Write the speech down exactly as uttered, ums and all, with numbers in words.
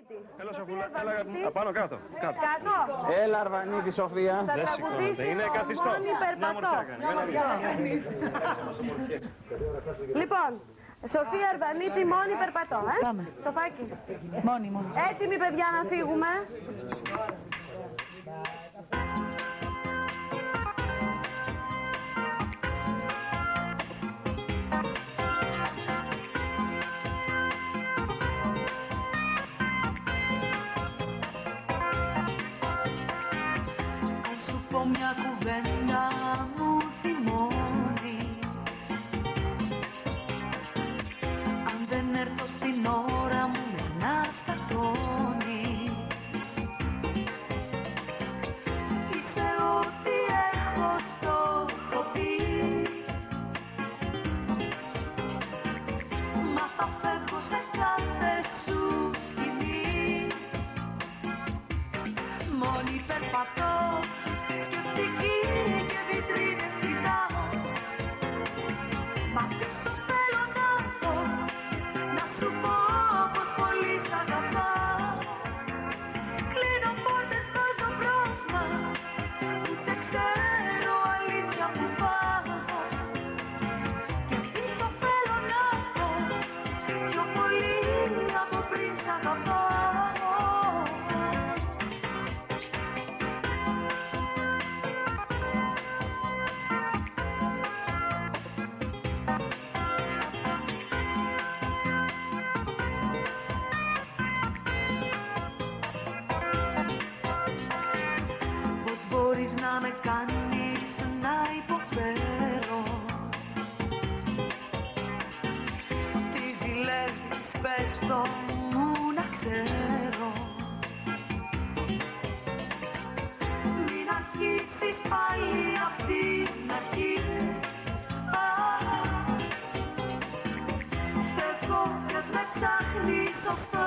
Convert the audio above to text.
Έλα, Σοφούλα, έλα πάνω κάτω. Κάτω. Έλα, Αρβανίτη, Σοφία. Δεν σηκώνεται, είναι καθιστό. Μια μορφιά κάνει. Λοιπόν, Σοφία Αρβανίτη, μόνη περπατώ, ε. Πάμε. Σοφάκι. Μόνη, μόνη. Έτοιμοι, παιδιά, να φύγουμε. Αν σου πω μια κουβέντα μου θυμώνεις, αν δεν έρθω στην ώρα μου να στατώνεις. Είσαι ό,τι έχω στο χοπί, μα θα φεύγω σε κάθε σου σκηνή. Μόνη περπατώ, σκεπτική και βιτρίνες κοιτάω, μα πίσω θέλω να έρθω, να σου πω πως πολύ σ' αγαπάω. Κλείνω πόρτες, βάζω πρόσμα, ούτε ξέρω αλήθεια που πάω. Και πίσω θέλω να έρθω, πιο πολύ από πριν σ' αγαπάω. Μπορείς να με κάνεις να υποφέρω, τι ζηλεύεις πες το μου να ξέρω. Μην αρχίσεις πάλι απ' την αρχή, φεύγω κι ας με ψάχνεις σωστό.